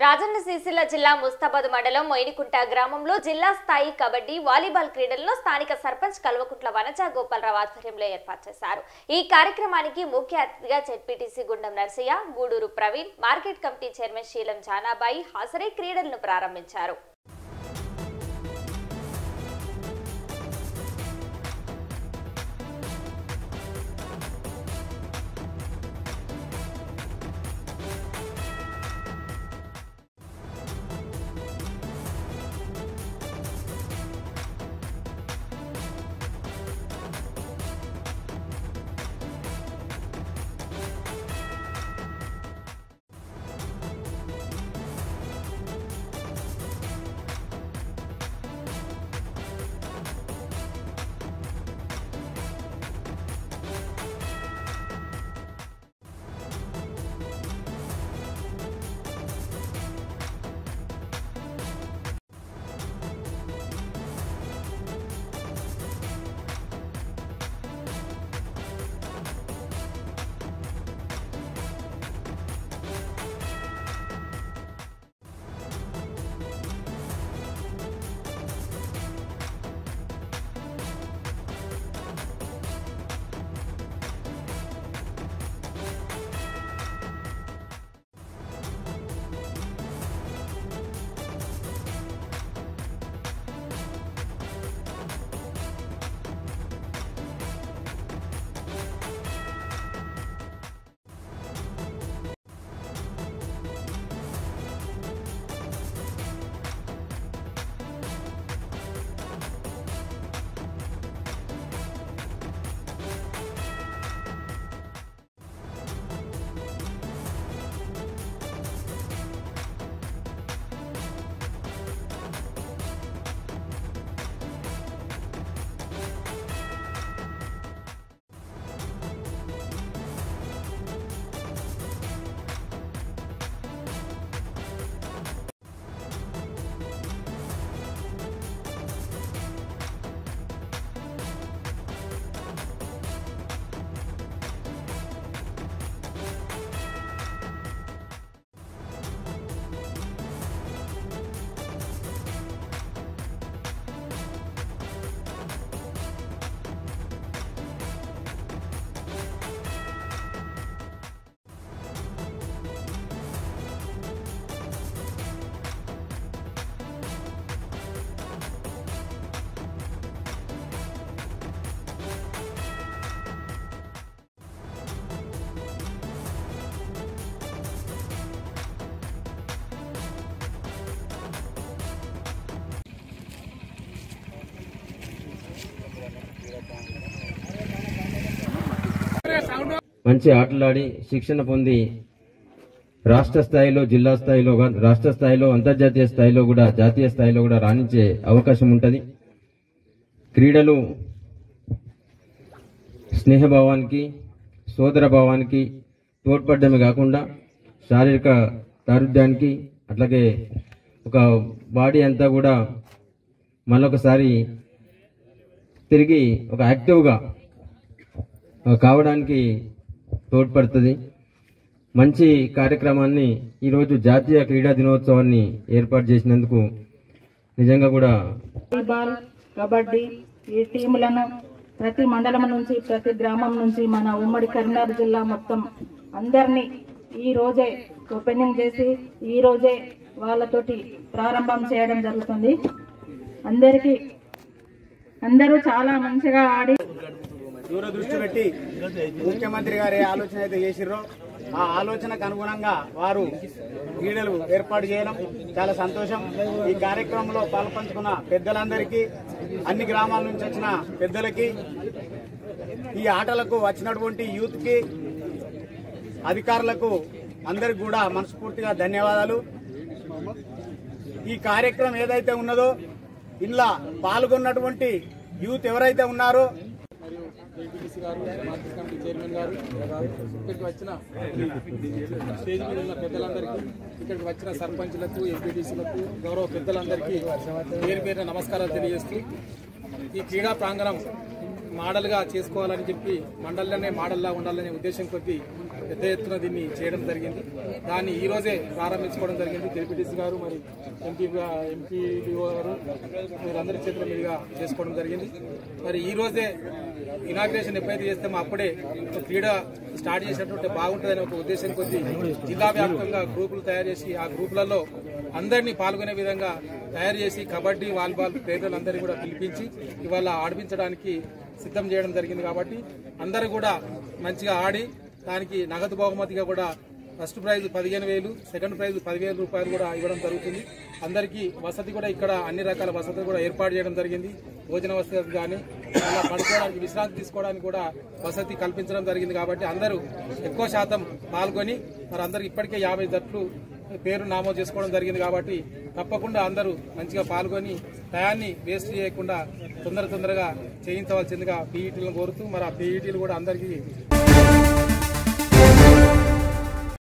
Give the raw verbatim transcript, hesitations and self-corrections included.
రాజన్న సిరిసిల్ల జిల్లా ముస్తాబాద్ మండలం మొయినికుంట గ్రామంలో జిల్లా స్థాయి కబడ్డీ వాలీబాల్ క్రీడలను స్థానిక సర్పంచ్ కల్వకుంట్ల వనజ గోపాలరావు ఆధ్వర్యంలో ఏర్పాటు చేశారు। ఈ కార్యక్రమానికి ముఖ్య అతిథిగా ZPTC Gundam Narsaiah, Gudur Praveen, market committee chairman Seelam Janabai హాజరై క్రీడలను ప్రారంభించారు। మంచి ఆటలాడి శిక్షణ పొంది రాష్ట్ర స్థాయిలో, జిల్లా స్థాయిలో, రాష్ట్ర స్థాయిలో, అంతర్జాతీయ స్థాయిలో కూడా, జాతీయ స్థాయిలో కూడా రాణించే అవకాశం ఉంటుంది। క్రీడలు స్నేహభావానికి, సోదర భావానికి తోడ్పడమే కాకుండా శారీరక దారుఢ్యానికి, అట్లాగే ఒక బాడీ అంతా కూడా మళ్ళొకసారి తిరిగి ఒక యాక్టివ్గా కావడానికి తోడ్పడుతుంది। మంచి కార్యక్రమాన్ని ఈరోజు జాతీయ క్రీడా దినోత్సవాన్ని ఏర్పాటు చేసినందుకు నిజంగా కూడా వాలీబాల్, కబడ్డీ ఈ టీములను ప్రతి మండలం నుంచి, ప్రతి గ్రామం నుంచి మన ఉమ్మడి కరీంనగర్ జిల్లా మొత్తం అందరినీ ఈ రోజే ఓపెనింగ్ చేసి ఈ రోజే వాళ్ళతోటి ప్రారంభం చేయడం జరుగుతుంది। అందరికీ అందరూ చాలా మంచిగా ఆడి దూరదృష్టి పెట్టి ముఖ్యమంత్రి గారు ఏ ఆలోచన అయితే చేసిర్రో ఆ ఆలోచనకు అనుగుణంగా వారు క్రీడలు ఏర్పాటు చేయడం చాలా సంతోషం। ఈ కార్యక్రమంలో పాల్పంచుకున్న పెద్దలందరికీ, అన్ని గ్రామాల నుంచి వచ్చిన పెద్దలకి, ఈ ఆటలకు వచ్చినటువంటి యూత్ కి, అధికారులకు అందరికి కూడా మనస్ఫూర్తిగా ధన్యవాదాలు। ఈ కార్యక్రమం ఏదైతే ఉన్నదో ఇలా పాల్గొన్నటువంటి యూత్ ఎవరైతే ఉన్నారో జెడ్పీటీసీ గారు, మార్కెట్ కమిటీ చైర్మన్ గారు, ఇక్కడికి వచ్చిన స్టేజ్ మీద ఉన్న పెద్దలందరికీ, ఇక్కడికి వచ్చిన సర్పంచ్లకు, ఎంపీటీసీలకు, గౌరవ పెద్దలందరికీ పేరు పేరున నమస్కారాలు తెలియజేస్తూ ఈ క్రీడా ప్రాంగణం మోడల్గా చేసుకోవాలని చెప్పి మండలంలోనే మోడల్లా ఉండాలనే ఉద్దేశం కొద్దీ పెద్ద ఎత్తున దీన్ని చేయడం జరిగింది. దాన్ని ఈ రోజే ప్రారంభించుకోవడం జరిగింది. జెడ్పీటీసీ గారు మరి ఎంపీ ఎంపీడీఓ గారు మీరందరి చేతుల మీదుగా చేసుకోవడం జరిగింది. మరి ఈ రోజే ఇనాగ్రేషన్ ఎప్పుడైతే చేస్తామో అప్పుడే క్రీడ స్టార్ట్ చేసినట్టు బాగుంటుందనే ఒక ఉద్దేశం కొద్దీ జిల్లా వ్యాప్తంగా గ్రూపులు తయారు చేసి ఆ గ్రూపులలో అందరినీ పాల్గొనే విధంగా తయారు చేసి కబడ్డీ వాలీబాల్ ప్లేయర్లందరినీ కూడా పిలిపించి ఇవాళ ఆడిపించడానికి సిద్ధం చేయడం జరిగింది. కాబట్టి అందరూ కూడా మంచిగా ఆడి దానికి నగదు బహుమతిగా కూడా ఫస్ట్ ప్రైజ్ పదిహేను వేలు సెకండ్ ప్రైజ్ పదివేల రూపాయలు కూడా ఇవ్వడం జరుగుతుంది. అందరికీ వసతి కూడా ఇక్కడ అన్ని రకాల వసతులు కూడా ఏర్పాటు చేయడం జరిగింది. భోజన వసతి కానీ అలా పడుకోవడానికి విశ్రాంతి తీసుకోవడానికి కూడా వసతి కల్పించడం జరిగింది. కాబట్టి అందరూ ఎక్కువ శాతం పాల్గొని మరి అందరికి ఇప్పటికే యాభై జట్లు పేరు నమోదు చేసుకోవడం జరిగింది. కాబట్టి తప్పకుండా అందరూ మంచిగా పాల్గొని టయాన్ని వేస్ట్ చేయకుండా తొందర తొందరగా చేయించవలసిందిగా పీఈటీలను కోరుతూ మరి ఆ పీఈటీలు కూడా అందరికీ